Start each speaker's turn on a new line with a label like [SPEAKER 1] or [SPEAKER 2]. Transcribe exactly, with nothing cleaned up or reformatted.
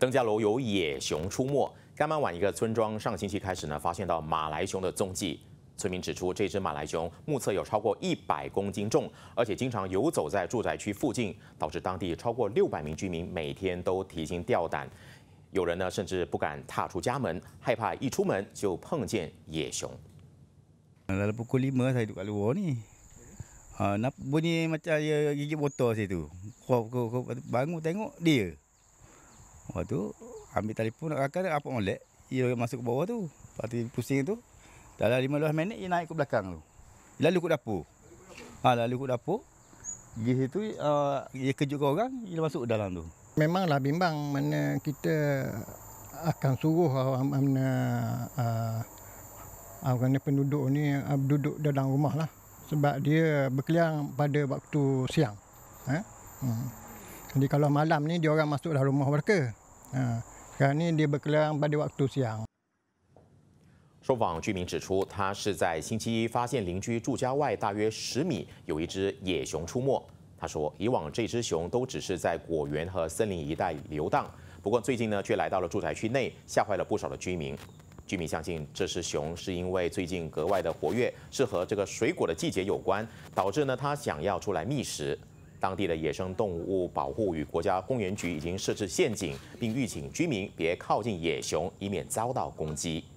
[SPEAKER 1] 登嘉楼有野熊出没。甘满湾一个村庄上星期开始呢，发现到马来熊的踪迹。村民指出，这只马来熊目测有超过一百公斤重，而且经常游走在住宅区附近，导致当地超过六百名居民每天都提心吊胆。有人呢，甚至不敢踏出家门，害怕一出门就碰见野熊。
[SPEAKER 2] Dalam pukul lima saya duduk kat luar ni. Ha, bunyi macam dia gigit botol situ. Bangun tengok dia. Lepas tu ambil telefon nak kakak apa molek. Dia masuk ke bawah tu. Lepas tu pusing tu. Dalam lima belas minit dia naik ke belakang tu. Lalu ke dapur. Ha, lalu ke dapur. Pergi situ uh, dia kejutkan orang, dia masuk ke dalam tu.
[SPEAKER 3] Memanglah bimbang mana kita akan suruh mana uh, uh, penduduk ni uh, duduk dalam rumah lah. Sebab dia berkeliaran pada waktu siang. Ha? Hmm. Jadi kalau malam ni dia orang masuk dalam rumah mereka. Ha. Sekarang ni dia berkeliaran pada waktu siang.
[SPEAKER 1] 受访居民指出，他是在星期一发现邻居住家外大约十米有一只野熊出没。他说，以往这只熊都只是在果园和森林一带游荡，不过最近呢，却来到了住宅区内，吓坏了不少的居民。居民相信这只熊是因为最近格外的活跃，是和这个水果的季节有关，导致呢它想要出来觅食。当地的野生动物保护与国家公园局已经设置陷阱，并预请居民别靠近野熊，以免遭到攻击。